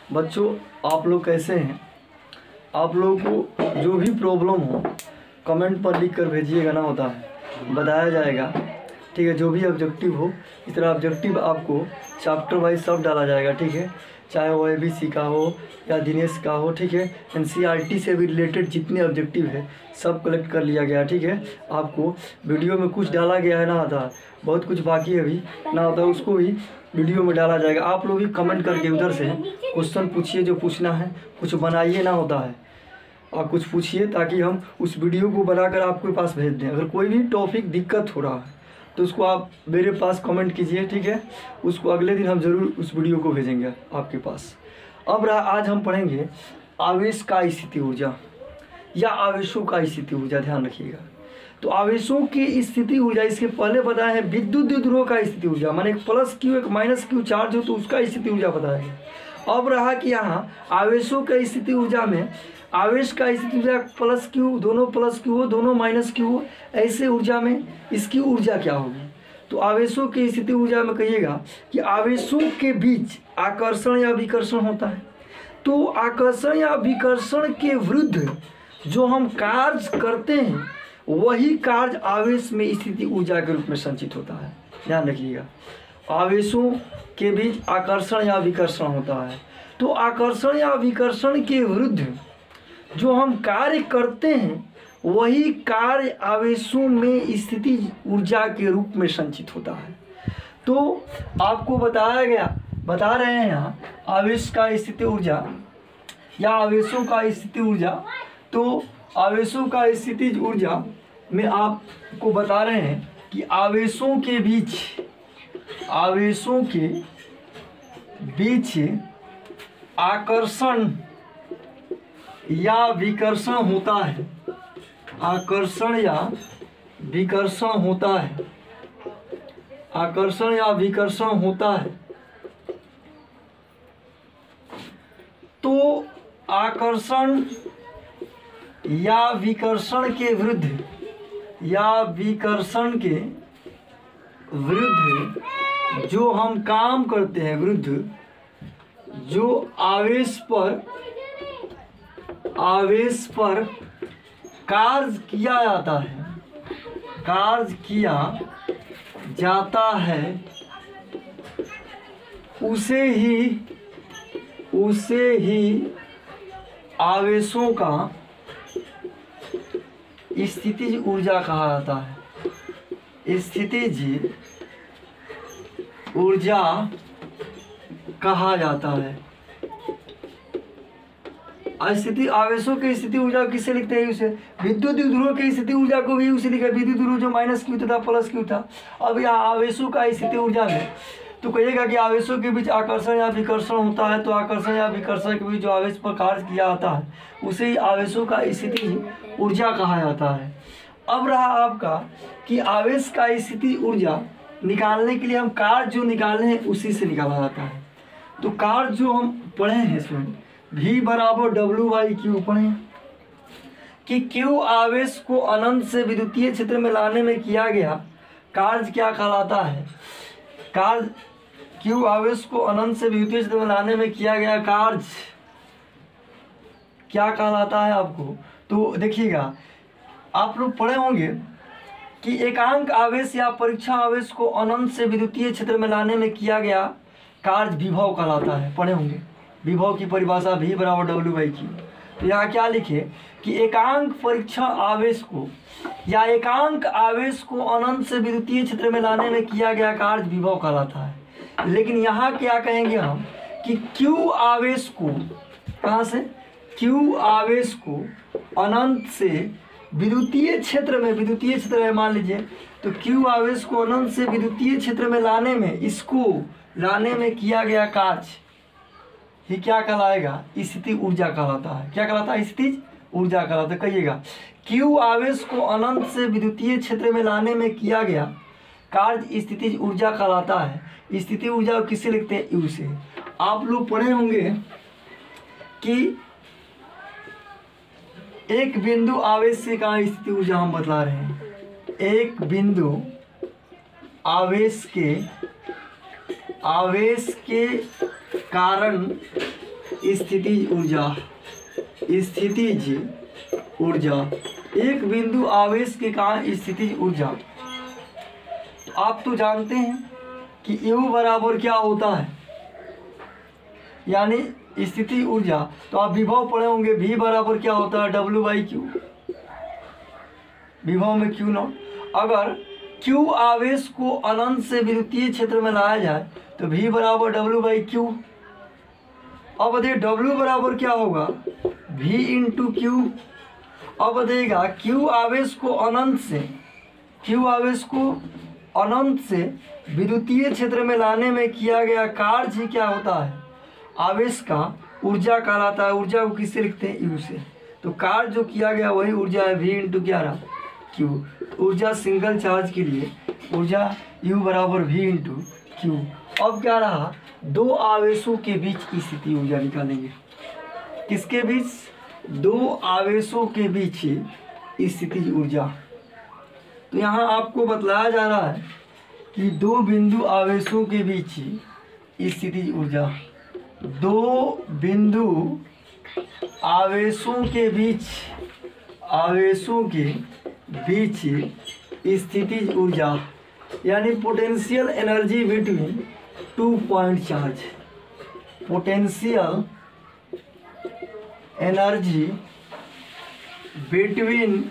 बच्चों आप लोग कैसे हैं? आप लोगों को जो भी प्रॉब्लम हो कमेंट पर लिख कर भेजिएगा ना, होता है बताया जाएगा। ठीक है, जो भी ऑब्जेक्टिव हो इस तरह ऑब्जेक्टिव आपको चैप्टर वाइज सब डाला जाएगा। ठीक है, चाहे वो ABC का हो या दिनेश का हो। ठीक है, NCERT से भी रिलेटेड जितने ऑब्जेक्टिव है सब कलेक्ट कर लिया गया। ठीक है, आपको वीडियो में कुछ डाला गया है ना, होता है बहुत कुछ बाकी है अभी ना, होता है उसको भी वीडियो में डाला जाएगा। आप लोग भी कमेंट करके उधर से क्वेश्चन पूछिए, जो पूछना है कुछ बनाइए ना, होता है और कुछ पूछिए ताकि हम उस वीडियो को बनाकर आपके पास भेज दें। अगर कोई भी टॉपिक दिक्कत हो रहा है तो उसको आप मेरे पास कमेंट कीजिए। ठीक है, उसको अगले दिन हम ज़रूर उस वीडियो को भेजेंगे आपके पास। अब आज हम पढ़ेंगे आवेश का स्थिति ऊर्जा या आवेशों का स्थिति ऊर्जा। ध्यान रखिएगा, तो आवेशों की स्थिति ऊर्जा, इसके पहले बताया है विद्युत द्विध्रुवों का स्थिति ऊर्जा, माने एक प्लस क्यू एक माइनस क्यू चार्ज हो तो उसका स्थिति ऊर्जा बताएंगे। अब रहा कि यहाँ आवेशों का स्थिति ऊर्जा में आवेश का स्थिति ऊर्जा प्लस क्यू, दोनों प्लस क्यू हो दोनों माइनस क्यू हो, ऐसे ऊर्जा में इसकी ऊर्जा क्या होगी। तो आवेशों की स्थिति ऊर्जा में कहिएगा कि आवेशों के बीच आकर्षण या विकर्षण होता है। तो आकर्षण या विकर्षण के विरुद्ध जो हम कार्य करते हैं वही कार्य आवेश में स्थिति ऊर्जा के रूप में संचित होता है। ध्यान रखिएगा, आवेशों के बीच आकर्षण या विकर्षण होता है। तो आकर्षण या विकर्षण के विरुद्ध जो हम कार्य करते हैं वही कार्य आवेशों में स्थिति ऊर्जा के रूप में संचित होता है। तो आपको बता रहे हैं यहाँ आवेश का स्थिति ऊर्जा या आवेशों का स्थिति ऊर्जा। तो आवेशों का स्थिति ऊर्जा में आपको बता रहे हैं कि आवेशों के बीच आकर्षण या विकर्षण होता है। आकर्षण या विकर्षण होता है। आकर्षण या विकर्षण होता है। तो आकर्षण या विकर्षण के विरुद्ध जो हम काम करते हैं, विरुद्ध जो आवेश पर कार्य किया जाता है उसे ही आवेशों का स्थितिज ऊर्जा कहा जाता है। स्थितिज ऊर्जा कहा जाता है। स्थिति आवेशों की स्थिति ऊर्जा किससे लिखते हैं? उसे विद्युत द्विध्रुवों की स्थिति ऊर्जा को भी उसे लिखा है। विद्युत ध्रुव जो माइनस क्यू तथा प्लस क्यू था। अब यहाँ आवेशों का स्थिति ऊर्जा में तो कहिएगा कि आवेशों के बीच आकर्षण या विकर्षण होता है। तो आकर्षण या विकर्षण के बीच जो आवेश पर कार्य किया जाता है उसे ही आवेशों का स्थिति ऊर्जा कहा जाता है। अब रहा आपका कि आवेश का स्थिति ऊर्जा निकालने के लिए हम कार्य जो निकाले हैं उसी से निकाला जाता है। तो कार्य जो हम पढ़े हैं इसमें V बराबर W/Q पढ़े कि Q आवेश को अनंत से विद्युतीय क्षेत्र में लाने में किया गया कार्य क्या कहलाता है? कार्य Q आवेश को अनंत से विद्युतीय क्षेत्र में लाने में किया गया कार्य क्या कहलाता है आपको? तो देखिएगा, आप लोग पढ़े होंगे कि एकांक आवेश या परीक्षा आवेश को अनंत से विद्युतीय क्षेत्र में लाने में किया गया कार्य विभव कहलाता है। पढ़े होंगे विभव की परिभाषा V बराबर W/Q। तो यहाँ क्या लिखे कि एकांक परीक्षा आवेश को या एकांक आवेश को अनंत से विद्युतीय क्षेत्र में लाने में किया गया कार्य विभव कहलाता है। लेकिन यहाँ क्या कहेंगे हम कि Q आवेश को कहाँ से? Q आवेश को अनंत से विद्युतीय क्षेत्र में मान लीजिए, तो Q आवेश को अनंत से विद्युतीय क्षेत्र में लाने में किया गया कार्य ही क्या कहलाएगा? स्थिति ऊर्जा कहलाता है। क्या कहलाता है? स्थिति ऊर्जा कहलाता है। कहिएगा Q आवेश को अनंत से विद्युतीय क्षेत्र में लाने में किया गया कार्य स्थिति ऊर्जा कहलाता है। स्थिति ऊर्जा किससे लिखते हैं? U से। आप लोग पढ़े होंगे कि एक बिंदु आवेश से कहाँ स्थिति ऊर्जा हम बतला रहे हैं। एक बिंदु आवेश के कारण स्थितिज ऊर्जा, स्थितिज ऊर्जा, एक बिंदु आवेश के कारण स्थितिज ऊर्जा। तो आप तो जानते हैं कि U बराबर क्या होता है, यानी स्थिति ऊर्जा। तो आप विभव पढ़े होंगे, V बराबर क्या होता है, W/Q, विभव में Q नॉट। अगर Q आवेश को अनंत से विद्युतीय क्षेत्र में लाया जाए तो V बराबर W/Q। अब बताइए W बराबर क्या होगा, V × Q। अब बताइएगा Q आवेश को अनंत से विद्युतीय क्षेत्र में लाने में किया गया कार्य क्या होता है, आवेश का ऊर्जा कहलाता है। ऊर्जा को किससे लिखते हैं, U से। तो कार्य जो किया गया वही ऊर्जा है, V × क्या रहा, Q। ऊर्जा सिंगल चार्ज के लिए ऊर्जा U बराबर V × Q। अब क्या रहा, दो आवेशों के बीच की स्थिति ऊर्जा निकालेंगे। किसके बीच, दो आवेशों के बीच स्थितिज ऊर्जा। तो यहाँ आपको बतलाया जा रहा है कि दो बिंदु आवेशों के बीच स्थितिज ऊर्जा, दो बिंदु आवेशों के बीच स्थितिज ऊर्जा, यानी potential energy between 2 point charge, potential energy between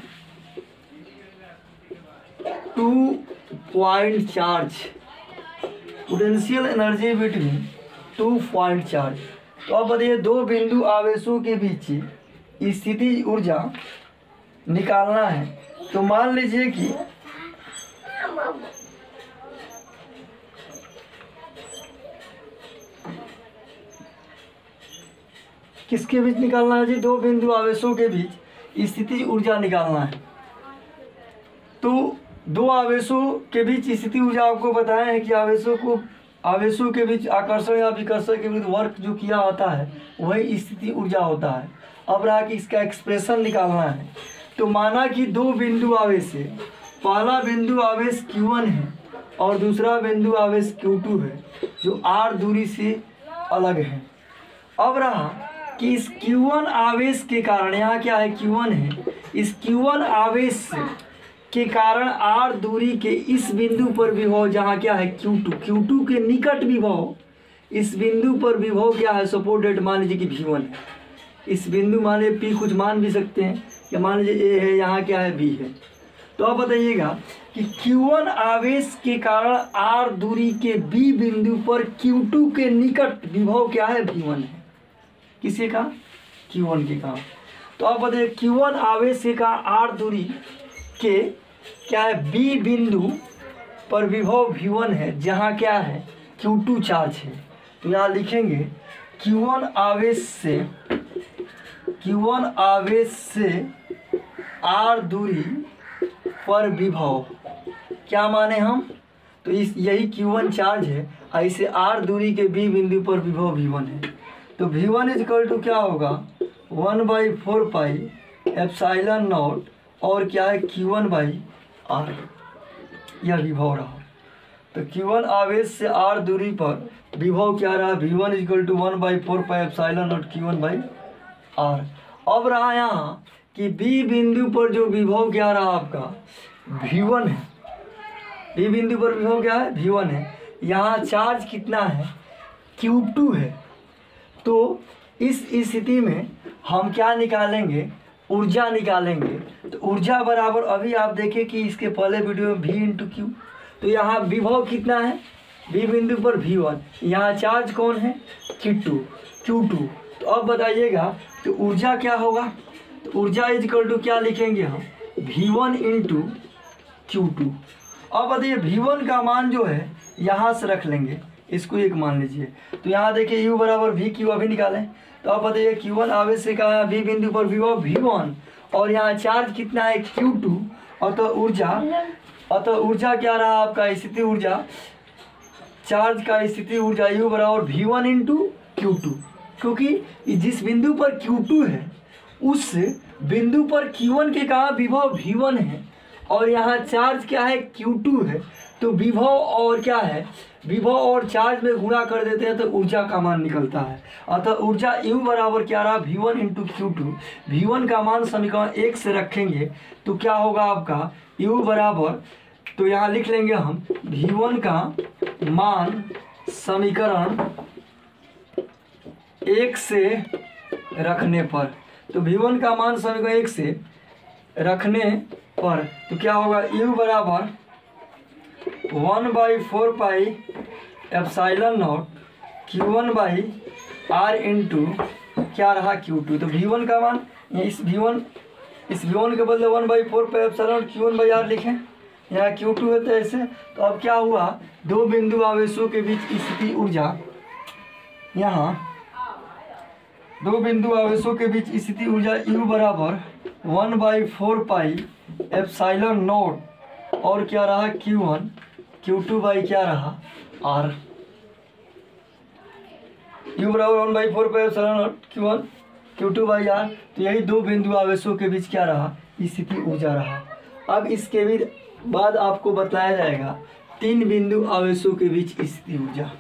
2 point charge, potential energy between 2 point charge. तो अब बताइए दो बिंदु आवेशों के बीच स्थितिज ऊर्जा निकालना है। तो मान लीजिए कि किसके बीच निकालना है जी, दो बिंदु आवेशों के बीच स्थितिज ऊर्जा निकालना है। तो दो आवेशों के बीच स्थिति ऊर्जा आपको बताया है कि आवेशों के बीच आकर्षण या विकर्षण के विरुद्ध वर्क जो किया होता है वही स्थिति ऊर्जा होता है। अब रहा कि इसका एक्सप्रेशन निकालना है। तो माना कि दो बिंदु आवेश है, पहला बिंदु आवेश Q1 है और दूसरा बिंदु आवेश Q2 है जो R दूरी से अलग है। अब रहा कि इस Q1 आवेश के कारण, यहाँ क्या है Q1 है, इस Q1 आवेश के कारण R दूरी के इस बिंदु पर विभव जहाँ क्या है Q2 के निकट विभव, इस बिंदु पर विभव क्या है, सपोर्टेड मान लीजिए कि V1 है। इस बिंदु मान लीजिए P कुछ मान भी सकते हैं, या मान लीजिए A है, यहाँ क्या है B है। तो अब बताइएगा कि Q1 आवेश के कारण R दूरी के B बिंदु पर Q2 के निकट विभव क्या है, V1 है। किसी का, Q1 के कारण। तो अब बताइए Q1 आवेश के कारण R दूरी के क्या है, B बिंदु पर विभव V1 है जहाँ क्या है Q2 चार्ज है। तो यहाँ लिखेंगे Q1 आवेश से R दूरी पर विभव, क्या माने हम, तो इस यही Q1 चार्ज है, ऐसे R दूरी के B बिंदु पर विभव V1 है। तो V1 = क्या होगा, 1/4 पाई एप्सिलॉन नॉट और क्या है Q1/R, यह विभव रहा। तो Q1 आवेश से R दूरी पर विभव क्या रहा, V1 = 1/4 pi epsilon not Q1/R। अब रहा यहाँ कि B बिंदु पर जो विभव क्या रहा आपका, V1 है। B बिंदु पर विभव क्या है, V1 है। यहाँ चार्ज कितना है, Q2 है। तो इस स्थिति में हम क्या निकालेंगे, ऊर्जा निकालेंगे। तो ऊर्जा बराबर, अभी आप देखें कि इसके पहले वीडियो में V × Q। तो यहाँ विभव कितना है, B बिंदु पर V1, यहाँ चार्ज कौन है, Q2। तो अब बताइएगा तो ऊर्जा क्या होगा, तो ऊर्जा = क्या लिखेंगे हम, V1 × Q2। अब बताइए V1 का मान जो है यहाँ से रख लेंगे, इसको एक मान लीजिए। तो यहाँ देखिए U बराबर VQ अभी निकालें। तो अब बताइए Q1 आवेश से कहा B बिंदु पर विभव V1 और यहाँ चार्ज कितना है Q2। अतः ऊर्जा क्या रहा आपका, स्थिति ऊर्जा, चार्ज का स्थिति ऊर्जा U बराबर V1 × Q2, क्योंकि जिस बिंदु पर Q2 है उस बिंदु पर Q1 के कहा विभव V1 है और यहाँ चार्ज क्या है, Q2 है। तो विभव और क्या है, विभव और चार्ज में गुणा कर देते हैं तो ऊर्जा का मान निकलता है। अतः ऊर्जा U बराबर क्या रहा, V1 इंटू Q2। V1 का मान समीकरण 1 से रखेंगे तो क्या होगा आपका U बराबर, तो यहाँ लिख लेंगे हम V1 का मान समीकरण 1 से रखने पर, तो V1 का मान समीकरण 1 से रखने पर तो क्या होगा, U बराबर 1/4 pi epsilon nought Q1 by R into क्या रहा Q2। तो V1 का मान इस V1 के बदले 1/4 pi epsilon nought Q1 by R लिखें, यहाँ Q2 है तो ऐसे। तो अब क्या हुआ, दो बिंदु आवेशों के बीच स्थिति ऊर्जा, यहाँ दो बिंदु आवेशों के बीच स्थिति ऊर्जा U बराबर 1/4 पाई एप्सिलॉन नॉट और क्या रहा Q1 Q2 बाई क्या रहा R। U बराबर 1/4 pi epsilon nought Q1 Q2 by R। तो यही दो बिंदु आवेशों के बीच क्या रहा, स्थिति ऊर्जा रहा। अब इसके भी बाद आपको बताया जाएगा तीन बिंदु आवेशों के बीच स्थिति ऊर्जा।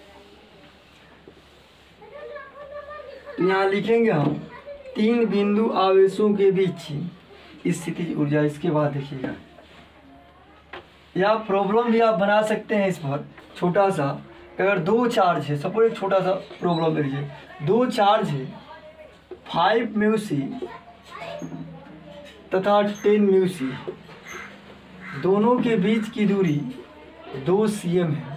तो यहाँ लिखेंगे हम तीन बिंदु आवेशों के बीच स्थिति ऊर्जा। इसके बाद देखिएगा, या प्रॉब्लम भी आप बना सकते हैं इस पर छोटा सा। अगर दो चार्ज है, सपोज एक छोटा सा प्रॉब्लम लीजिए, दो चार्ज है 5 μc तथा 10 μc, दोनों के बीच की दूरी 2 cm है।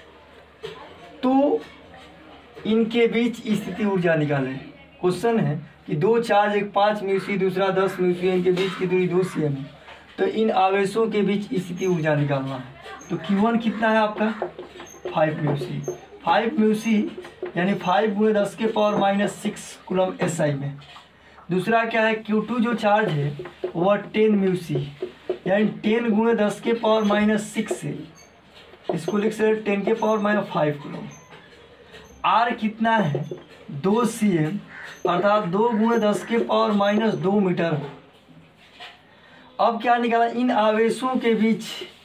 तो इनके बीच स्थिति ऊर्जा निकालें। क्वेश्चन है कि दो चार्ज, एक 5 μc दूसरा 10 μc, इनके बीच की दूरी 2 cm है। तो इन आवेशों के बीच स्थिति ऊर्जा निकालना है। तो Q1 कितना है आपका 5 μc, 5 μc यानी 5 × 10⁻⁻6 कूलम SI में। दूसरा क्या है, Q2 जो चार्ज है वह 10 μc यानी 10 × 10⁻6 से, इसको लिख सकते 10⁻5 कूलम। R कितना है 2 cm अर्थात 2 × 10⁻2 मीटर। अब क्या निकाला, इन आवेशों के बीच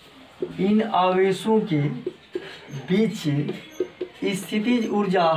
स्थितिज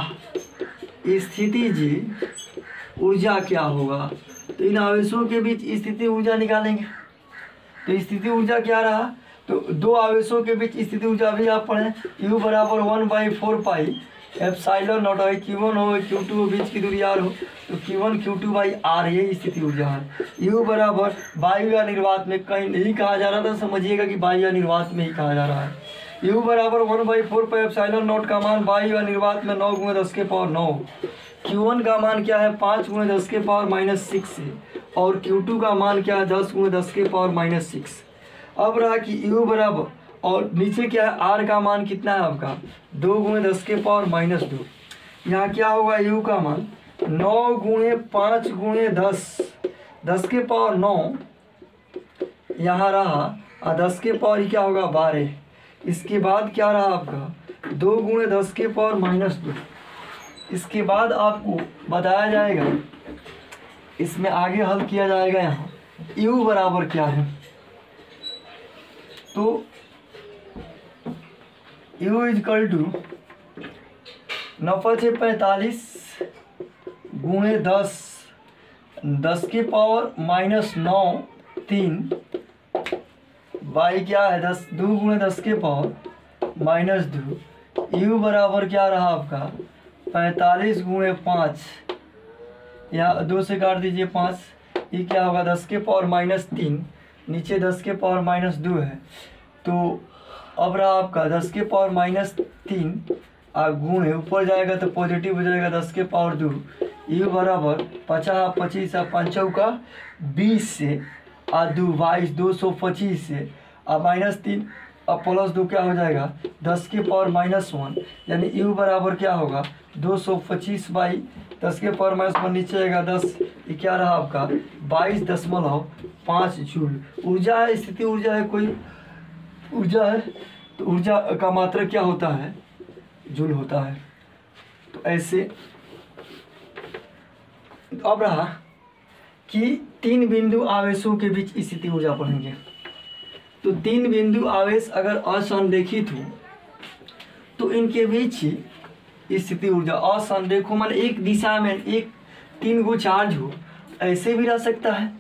ऊर्जा क्या होगा। तो इन आवेशों के बीच स्थिति ऊर्जा निकालेंगे। तो स्थिति ऊर्जा क्या रहा, तो दो आवेशों के बीच स्थिति ऊर्जा भी आप पढ़ें, U बराबर 1/4 पाई एप्सिलॉन नॉट है, Q1 हो Q2 हो, बीच की दूरी R हो, तो Q1 Q2 बाई R ये स्थिति ऊर्जा है। U बराबर वायु या निर्वात में कहीं नहीं कहा जा रहा था, समझिएगा कि वायु या निर्वात में ही कहा जा रहा है। U बराबर 1/4 पाई एप्सिलॉन नॉट का मान वायु या निर्वात में 9 × 10⁻9। Q1 का मान क्या है 5 × 10⁻6 से, और Q2 का मान क्या है 10 × 10⁻6। अब रहा कि U बराबर, और नीचे क्या है R का मान कितना है आपका 2 × 10⁻2। यहाँ क्या होगा U का मान 9 × 5 × 10⁻9 यहाँ रहा, और 10 के पावर क्या होगा 12। इसके बाद क्या रहा आपका 2 × 10⁻2। इसके बाद आपको बताया जाएगा, इसमें आगे हल किया जाएगा। यहाँ U बराबर क्या है, तो U इजकल टू 9×45 × 10 के पावर -9 3 बाई क्या है 2 × 10 के पावर -2। U बराबर क्या रहा आपका 45 × 5, यहाँ 2 से काट दीजिए 5, ये क्या होगा 10 के पावर -3, नीचे 10 के पावर -2 है। तो अब रहा आपका 10 के पावर -3 गुण है, ऊपर जाएगा तो पॉजिटिव हो जाएगा 10 के पावर 2। U बराबर 50 25 5 का 20 से 2 22 225 से -3 अब +2 क्या हो जाएगा 10 के पावर -1, यानी U बराबर क्या होगा 225 बाई 10 के पावर -1, नीचे आएगा 10, ये क्या रहा आपका 22.5 जूल। ऊर्जा है, स्थिति ऊर्जा है, कोई ऊर्जा है, तो ऊर्जा का मात्रा क्या होता है जूल होता है। तो ऐसे अब रहा कि तीन बिंदु आवेशों के बीच स्थिति ऊर्जा पढ़ेंगे। तो तीन बिंदु आवेश अगर असंरेखित हो तो इनके बीच स्थिति ऊर्जा असंरेख हो, मान एक दिशा में एक तीन गो चार्ज हो, ऐसे भी रह सकता है।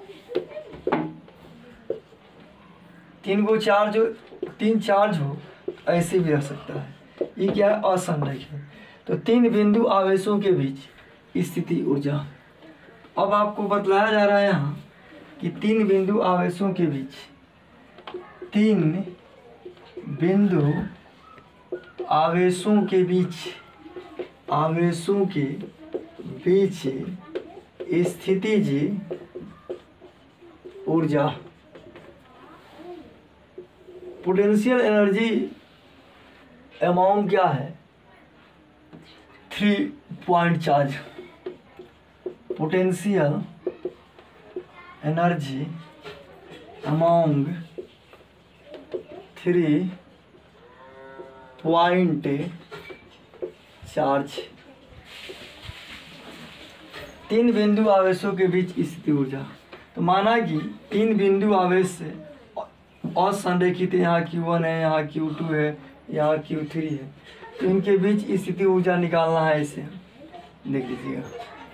तीन गो चार्ज हो, तीन चार्ज हो, ऐसे भी रह सकता है। ये क्या है? असंरेखित। तो तीन बिंदु आवेशों के बीच स्थिति ऊर्जा। अब आपको बतलाया जा रहा है यहाँ कि तीन बिंदु आवेशों के बीच, तीन बिंदु आवेशों के बीच, आवेशों के बीच स्थितिज ऊर्जा, पोटेंशियल एनर्जी अमाउंट क्या है? 3 point charge. Potential energy amount 3 point charge. तीन बिंदु आवेशों के बीच स्थिति ऊर्जा। तो माना कि तीन बिंदु आवेश से असंरेखित है, यहाँ Q1 है, यहाँ Q2 है, यहाँ Q3 है, तो इनके बीच स्थिति ऊर्जा निकालना है। इसे देख लीजिएगा।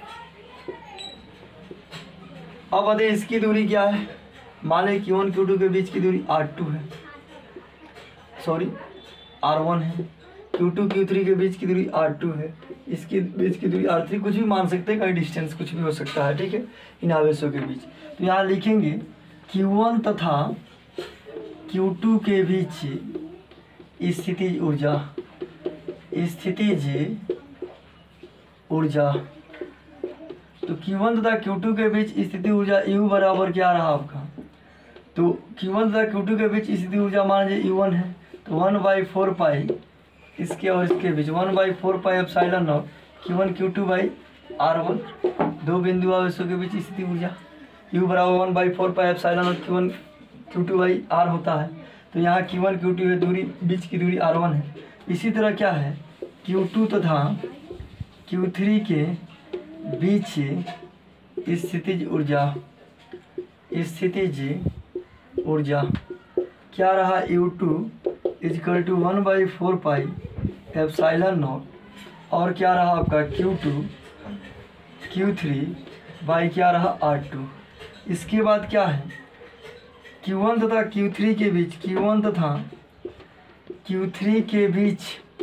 अब बताइए इसकी दूरी क्या है? मान लें Q1 Q2 के बीच की दूरी R2 है, सॉरी R1 है। Q2 Q3 के बीच की दूरी R2 है, इसकी बीच की दूरी R3, कुछ भी मान सकते हैं, कहीं डिस्टेंस कुछ भी हो सकता है, ठीक है, इन आवेशों के बीच। तो यहाँ लिखेंगे Q1 तथा Q2 के बीच स्थितिज ऊर्जा, स्थितिज ऊर्जा। तो Q1 तथा Q2 के बीच स्थिति ऊर्जा U बराबर क्या रहा आपका? तो Q1 तथा Q2 के बीच स्थिति ऊर्जा मान लीजिए U1 है, तो 1/4 पाई इसके और इसके बीच 1/4 pi epsilon nought Q1 Q2 by R1, दो बिंदु आवेशों के बीच स्थिति ऊर्जा U बराबर 1/4 pi epsilon nought Q1 Q2 by R होता है। तो यहाँ Q1 Q2 है, दूरी बीच की दूरी R1 है। इसी तरह क्या है? Q2 तथा Q3 के बीच स्थितिज ऊर्जा, स्थितिज ऊर्जा क्या रहा? U2 equal to 1/4 pi epsilon nought, और क्या रहा आपका Q2 Q3 बाई क्या रहा R2। इसके बाद क्या है? Q1 तथा Q3 के बीच, Q1 तथा Q3 के बीच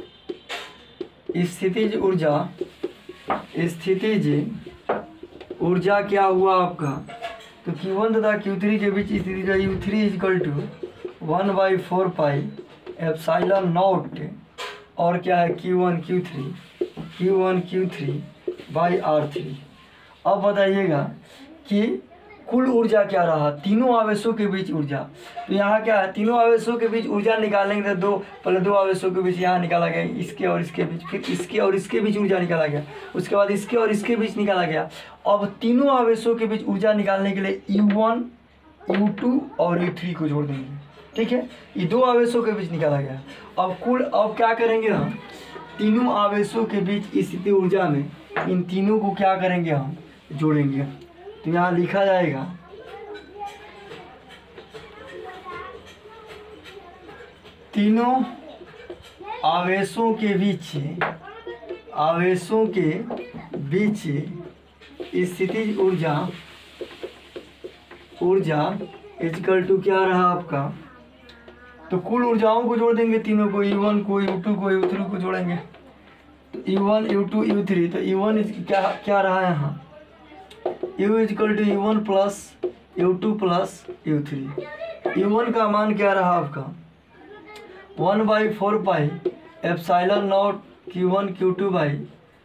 स्थितिज ऊर्जा, स्थितिज ऊर्जा क्या हुआ आपका? तो Q1 तथा Q3 के बीच स्थिति ऊर्जा U3 equal to 1/4 pi epsilon nought, और क्या है Q1 Q3 बाई R3। अब बताइएगा कि कुल ऊर्जा क्या रहा तीनों आवेशों के बीच ऊर्जा। तो यहाँ क्या है? तीनों आवेशों के बीच ऊर्जा निकालेंगे तो पहले दो आवेशों के बीच यहाँ निकाला गया, इसके और इसके बीच, फिर इसके और इसके बीच ऊर्जा निकाला गया, उसके बाद इसके और इसके बीच निकाला गया। अब तीनों आवेशों के बीच ऊर्जा निकालने के लिए U1 U2 और U3 को जोड़ देंगे, ठीक है, ये दो आवेशों के बीच निकाला गया। अब क्या करेंगे हम? तीनों आवेशों के बीच स्थिति ऊर्जा में इन तीनों को क्या करेंगे? हम जोड़ेंगे। तो यहाँ लिखा जाएगा तीनों आवेशों के बीच स्थितिज ऊर्जा इजकल टू क्या रहा आपका? तो कुल ऊर्जाओं को जोड़ देंगे, तीनों को, U1 को, U2 को, U3 को जोड़ेंगे। तो U1 U2 U3, तो U1 क्या रहा है यहाँ? U equal to U1 plus U2 plus U3। U1 का मान क्या रहा आपका? 1/4 pi epsilon nought Q1 Q2 by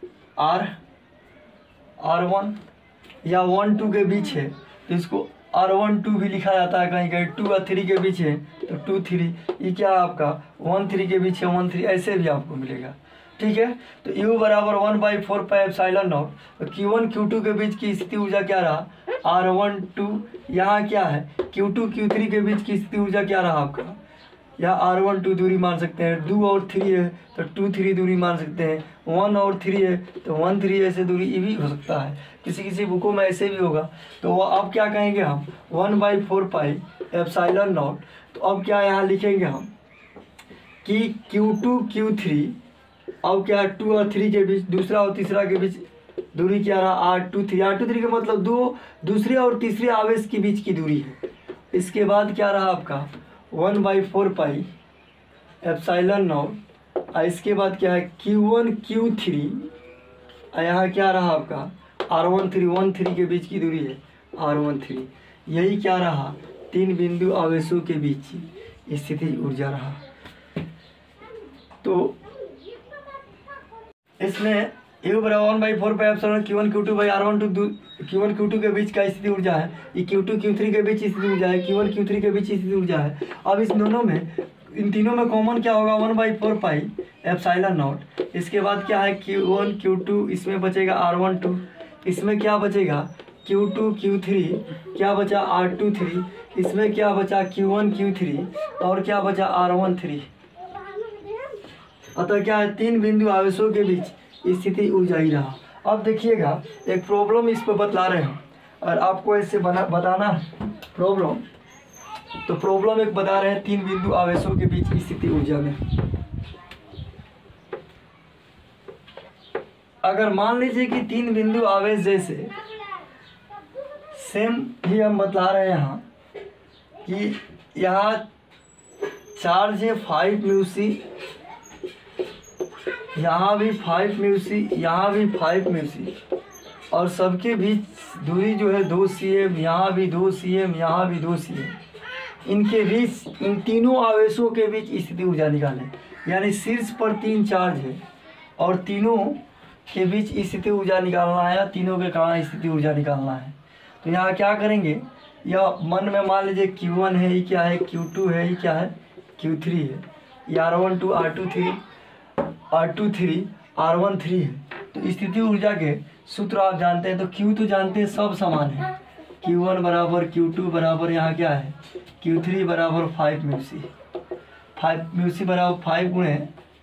R1, या 1 2 के बीच है तो इसको R1 2 भी लिखा जाता है, कहीं कहीं 2 और 3 के बीच है तो 2 3, ये क्या आपका 1 3 के बीच है 1 3, ऐसे भी आपको मिलेगा, ठीक है। तो U बराबर 1/4 पाई एप्सिलॉन नॉट, तो Q1 Q2 के बीच की स्थिति ऊर्जा क्या रहा? R1 2। यहाँ क्या है? Q2 Q3 के बीच की स्थिति ऊर्जा क्या रहा आपका? या R1 2 दूरी मान सकते हैं। 2 और 3 है तो 2 3 दूरी मान सकते हैं। 1 और 3 है तो 1 3 ऐसे दूरी ये भी हो सकता है। किसी किसी बुकों में ऐसे भी होगा। तो अब क्या कहेंगे हम 1/4 पाई एप्सिलॉन नॉट। तो अब क्या यहाँ लिखेंगे हम कि Q2 Q3 अब क्या 2 और 3 के बीच, दूसरा और तीसरा के बीच दूरी क्या रहा R2 3। R2 3 का मतलब दो दूसरे और तीसरे आवेश के बीच की दूरी है। इसके बाद क्या रहा आपका 1/4 पाई एप्सिलॉन नॉट। इसके बाद क्या है Q1 Q3 यहाँ क्या रहा आपका R13 1 3 के बीच की दूरी है R13। यही क्या रहा 3 बिंदु आवेशों के बीच स्थिति ऊर्जा रहा। तो इसमें U बराबर 1/4 pi epsilon Q1 Q2 by R12 Q1 Q2 के बीच का स्थिति ऊर्जा है। ये Q2 Q3 के बीच स्थिति ऊर्जा है, Q1 Q3 के बीच स्थिति ऊर्जा है। अब इस दोनों में इन तीनों में कॉमन क्या होगा 1/4 पाई एप्सिलॉन नॉट। इसके बाद क्या है Q1 Q2, इसमें बचेगा R12, इसमें क्या बचेगा Q2 Q3, क्या बचा R23, इसमें क्या बचा Q1 Q3 और क्या बचा R13। अतः क्या है 3 बिंदु आवेशों के बीच स्थिति ऊर्जा ही रहा। अब देखिएगा एक प्रॉब्लम इस पर बतला रहे हैं और आपको ऐसे बताना प्रॉब्लम। तो प्रॉब्लम एक बता रहे हैं 3 बिंदु आवेशों के बीच स्थिति ऊर्जा में। अगर मान लीजिए कि 3 बिंदु आवेश जैसे सेम ही हम बतला रहे हैं यहाँ कि यहाँ चार्ज है 5 μc, यहाँ भी 5 μc, यहाँ भी 5 μc और सबके बीच दूरी जो है 2 cm, यहाँ भी 2 cm, यहाँ भी 2 cm। इनके बीच इन तीनों आवेशों के बीच स्थिति ऊर्जा निकालें। यानी शीर्ष पर 3 चार्ज है और तीनों के बीच स्थिति ऊर्जा निकालना है या तीनों के कारण स्थिति ऊर्जा निकालना है। तो यहाँ क्या करेंगे, या मन में मान लीजिए Q1 है, ये क्या है Q2 है, ये क्या है Q3 है, ये R12 R23 R13 है। तो स्थिति ऊर्जा के सूत्र आप जानते हैं। तो Q तो जानते हैं सब समान है, Q1 बराबर Q2 बराबर यहाँ क्या है Q3 बराबर 5 μc। 5 μc बराबर 5 गुणे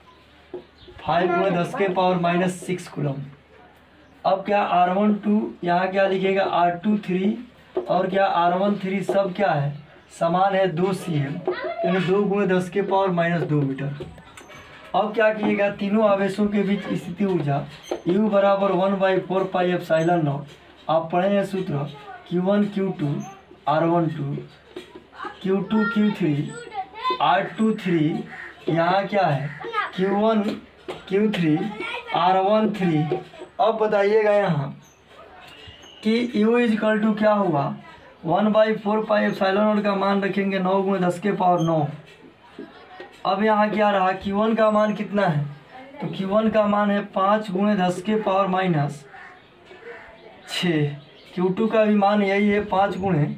10⁻⁻6 कूलम। अब क्या R12 यहाँ क्या लिखेगा R23 और क्या R13 सब क्या है समान है 2 cm, यानी 2 × 10⁻⁻2 मीटर। अब क्या कीजिएगा तीनों आवेशों के बीच स्थिति ऊर्जा U बराबर 1/4 पाई एप्सिलॉन नॉट। आप पढ़े हैं सूत्र Q1 Q2 R12 Q2 Q3 R23, यहाँ क्या है Q1 Q3 R13। अब बताइएगा यहाँ कि U इजकल टू क्या हुआ 1/4 पाई एप्सिलॉन नॉट का मान रखेंगे 9 × 10⁻9। अब यहाँ क्या रहा Q1 का मान कितना है, तो Q1 का मान है 5 × 10⁻6। Q2 का भी मान यही है 5 ×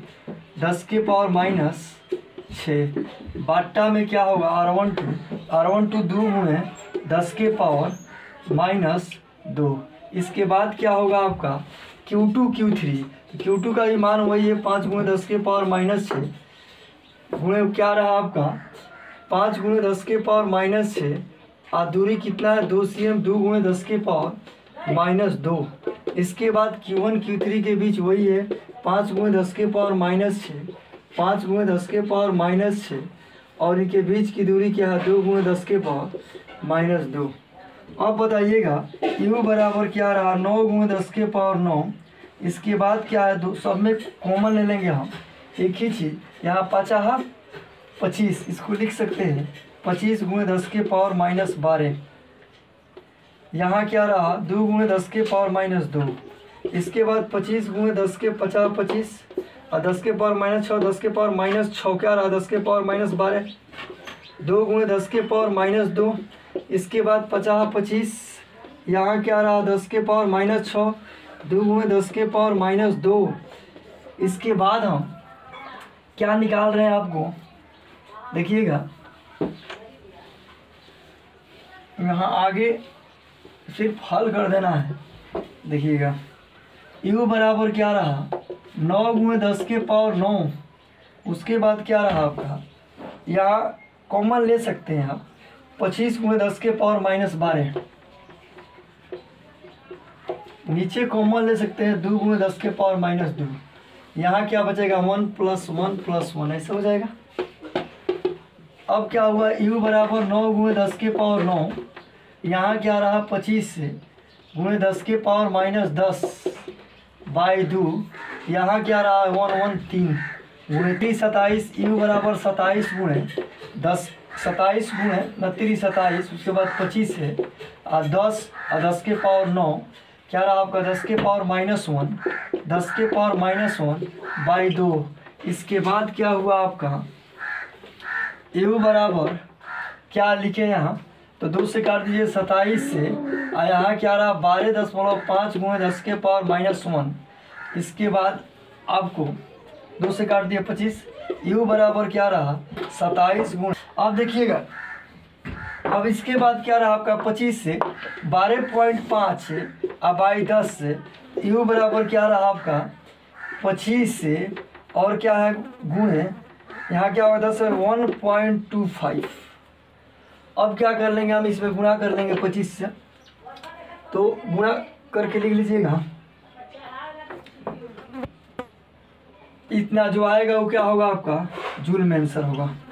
10⁻6। बाटा में क्या होगा R12 2 × 10⁻2। इसके बाद क्या होगा आपका Q2 Q3। Q2 का भी मान वही है 5 × 10⁻6 गुणे क्या रहा आपका 5 × 10⁻6 और दूरी कितना है 2 cm, 2 × 10⁻2। इसके बाद Q1 Q3 के बीच वही है 5 × 10⁻6 5 × 10⁻6 और इनके बीच की दूरी क्या है 2 × 10⁻2। अब बताइएगा U बराबर क्या रहा 9 × 10⁻9। इसके बाद क्या है सब में कॉमन ले लेंगे हम एक ही चीज़। यहाँ 25 इसको लिख सकते हैं 25 × 10⁻12। यहाँ क्या रहा 2 × 10⁻2। इसके बाद 25 × 10⁻50 और 10⁻6 10⁻6 क्या रहा 10⁻12 2 × 10⁻2। इसके बाद 50 यहाँ क्या रहा 10⁻6 2 × 10⁻2। इसके बाद हम क्या निकाल रहे हैं आपको देखिएगा, यहाँ आगे सिर्फ हल कर देना है। देखिएगा U बराबर क्या रहा 9 × 10⁻9। उसके बाद क्या रहा आपका यहाँ कॉमन ले सकते हैं आप, 25 गुणे 10 के पावर माइनस 12। नीचे कॉमन ले सकते हैं 2 गुणे 10 के पावर माइनस 2। यहाँ क्या बचेगा 1 + 1 + 1 ऐसा हो जाएगा। अब क्या हुआ u बराबर 9 गुणे 10 के पावर 9। यहाँ क्या रहा 25 से गुणे 10 के पावर माइनस 10/2। यहाँ क्या रहा 1 1 3 गुणे 27। u बराबर 27 गुणे 10, 27 गुणे 29 27, उसके बाद 25 है 10 और 10 के पावर 9। क्या रहा आपका 10 के पावर -1, 10 के पावर -1/2। इसके बाद क्या हुआ आपका u बराबर क्या लिखे यहाँ, तो 2 से काट दीजिए 27 से, और यहाँ क्या रहा 12.5 गुणे 10 के पावर -1। इसके बाद आपको 2 से काट दिया 25, u बराबर क्या रहा 27 गुणे। अब देखिएगा अब इसके बाद क्या रहा आपका 25 से 12.5 से बाई 10 से, u बराबर क्या रहा आपका 25 से और क्या है गुणे, यहाँ क्या होगा 10 है 1.25। अब क्या कर लेंगे हम, इसमें गुणा कर लेंगे 25 से, तो गुणा करके लिख लीजिएगा। इतना जो आएगा वो क्या होगा आपका जूल में आंसर होगा।